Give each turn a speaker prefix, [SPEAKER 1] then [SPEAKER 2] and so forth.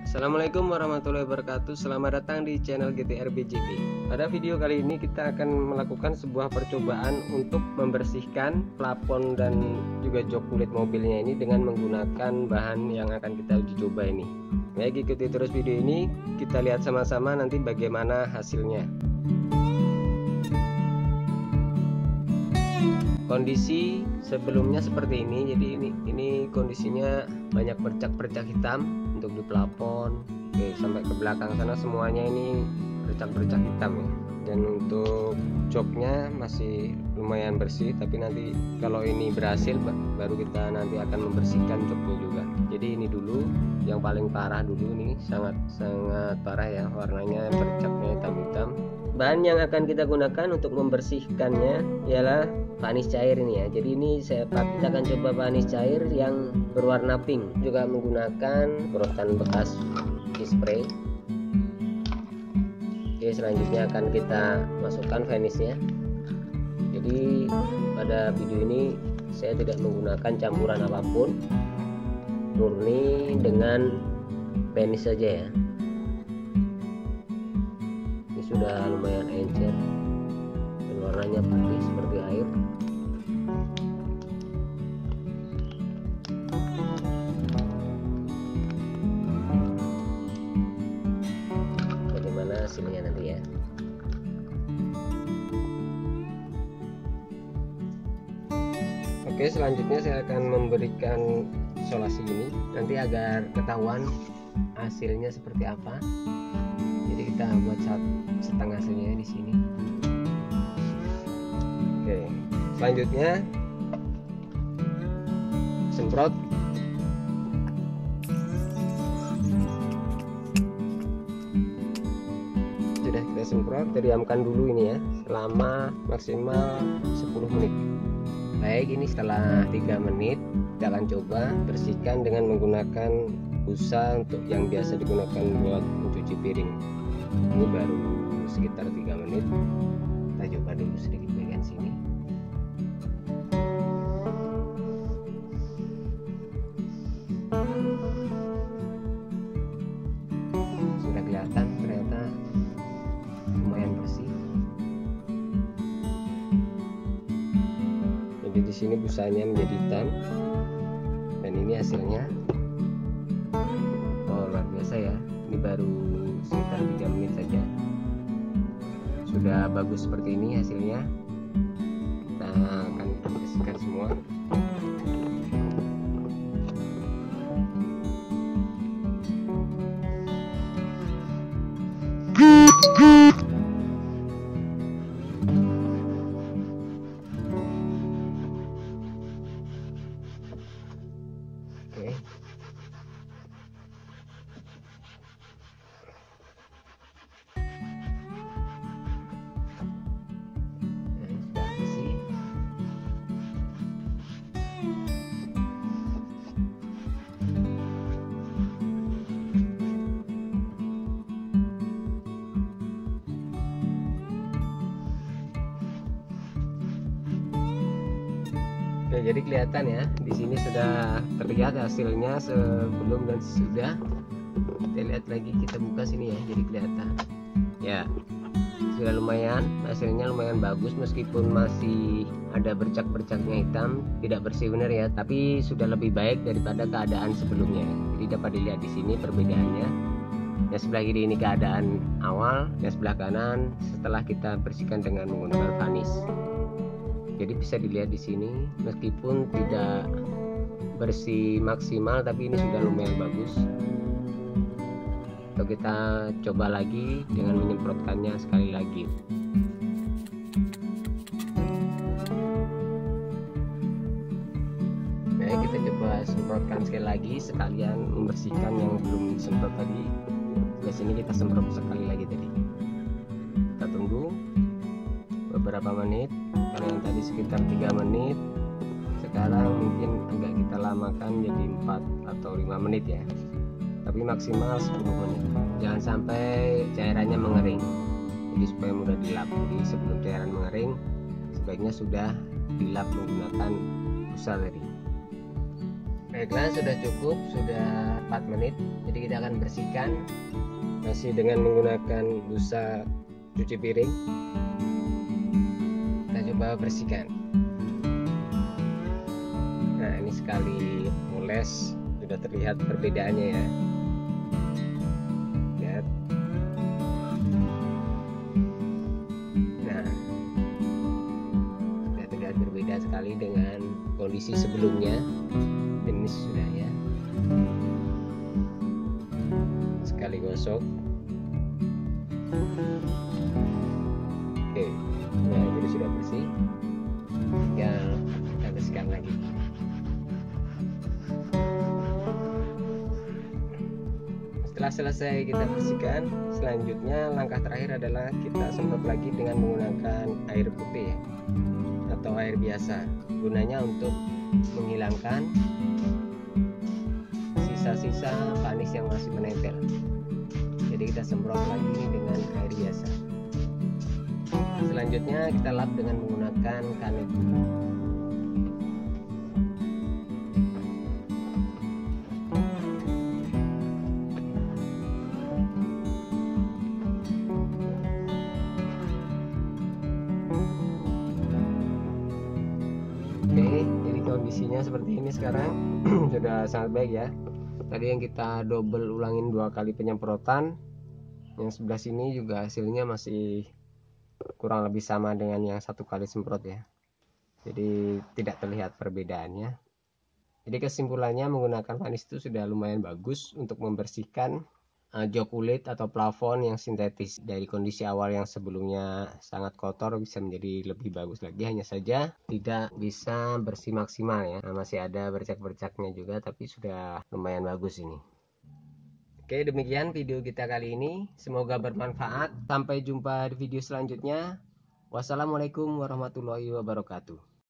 [SPEAKER 1] Assalamualaikum warahmatullahi wabarakatuh. Selamat datang di channel GTR BJB. Pada video kali ini kita akan melakukan sebuah percobaan untuk membersihkan plafon dan juga jok kulit mobilnya ini dengan menggunakan bahan yang akan kita uji coba ini. Baik, ikuti terus video ini, kita lihat sama-sama nanti bagaimana hasilnya. Kondisi sebelumnya seperti ini. Jadi ini kondisinya banyak bercak-bercak hitam untuk di plafon. Oke, sampai ke belakang sana semuanya ini bercak-bercak hitam ya. Dan untuk joknya masih lumayan bersih, tapi nanti kalau ini berhasil baru kita nanti akan membersihkan joknya juga. Jadi ini dulu yang paling parah dulu, nih sangat parah ya, warnanya bercaknya hitam-hitam. Bahan yang akan kita gunakan untuk membersihkannya ialah panis cair ini ya. Jadi ini kita akan coba panis cair yang berwarna pink, juga menggunakan rotan bekas spray. Oke, selanjutnya akan kita masukkan varnisnya. Jadi pada video ini saya tidak menggunakan campuran apapun, murni dengan varnis saja ya. Ini sudah lumayan encer dan warnanya putih seperti air. Bagaimana hasilnya nanti ya. Oke, selanjutnya saya akan memberikan isolasi ini nanti agar ketahuan hasilnya seperti apa. Jadi kita buat setengah hasilnya di sini. Oke, selanjutnya semprot. Sudah kita semprot, diamkan dulu ini ya selama maksimal 10 menit. Baik, ini setelah 3 menit kita akan coba bersihkan dengan menggunakan busa untuk yang biasa digunakan buat mencuci piring. Ini baru sekitar 3 menit. Kita coba dulu sedikit bagian sini. Sudah kelihatan ternyata lumayan bersih. Jadi di sini busanya menjadi hitam dan ini hasilnya. Oh, luar biasa ya. Ini baru sekitar 3 menit saja sudah bagus seperti ini hasilnya. Kita akan bersihkan semua. Oke. Oke, jadi kelihatan ya, di sini sudah terlihat hasilnya sebelum dan sesudah. Kita lihat lagi, kita buka sini ya, jadi kelihatan. Ya, sudah lumayan, hasilnya lumayan bagus meskipun masih ada bercak-bercaknya hitam, tidak bersih benar ya, tapi sudah lebih baik daripada keadaan sebelumnya. Jadi dapat dilihat di sini perbedaannya. Yang sebelah kiri ini keadaan awal, yang sebelah kanan setelah kita bersihkan dengan menggunakan varnis. Jadi bisa dilihat di sini meskipun tidak bersih maksimal, tapi ini sudah lumayan bagus. Atau kita coba lagi dengan menyemprotkannya sekali lagi. Baik, kita coba semprotkan sekali lagi sekalian membersihkan yang belum disemprot tadi. Di sini kita semprot sekali lagi tadi. Kita tunggu beberapa menit. Kalau yang tadi sekitar 3 menit, sekarang mungkin agak kita lamakan jadi 4 atau 5 menit ya, tapi maksimal 10 menit. Jangan sampai cairannya mengering, jadi supaya mudah dilap. Jadi sebelum cairan mengering sebaiknya sudah dilap menggunakan busa tadi. Oke, Baiklah, sudah cukup, sudah 4 menit. Jadi kita akan bersihkan masih dengan menggunakan busa cuci piring. Kita coba bersihkan. Nah, ini sekali moles sudah terlihat perbedaannya ya. Lihat. Nah, sudah terlihat berbeda sekali dengan kondisi sebelumnya. Ini sudah ya, sekali gosok. Oke, nah jadi sudah bersih. Tinggal kita bersihkan lagi. Setelah selesai kita bersihkan, selanjutnya langkah terakhir adalah kita semprot lagi dengan menggunakan air putih atau air biasa. Gunanya untuk menghilangkan sisa-sisa panis yang masih menempel. Jadi kita semprot lagi dengan air biasa. Selanjutnya kita lap dengan menggunakan kanet. Oke, jadi kondisinya seperti ini sekarang. Sudah sangat baik ya. Tadi yang kita double ulangin 2 kali penyemprotan, yang sebelah sini juga hasilnya masih kurang lebih sama dengan yang 1 kali semprot ya. Jadi tidak terlihat perbedaannya. Jadi kesimpulannya, menggunakan panis itu sudah lumayan bagus untuk membersihkan jok kulit atau plafon yang sintetis. Dari kondisi awal yang sebelumnya sangat kotor bisa menjadi lebih bagus lagi. Hanya saja tidak bisa bersih maksimal ya. Nah, masih ada bercak-bercaknya juga, tapi sudah lumayan bagus ini. Oke, demikian video kita kali ini. Semoga bermanfaat. Sampai jumpa di video selanjutnya. Wassalamualaikum warahmatullahi wabarakatuh.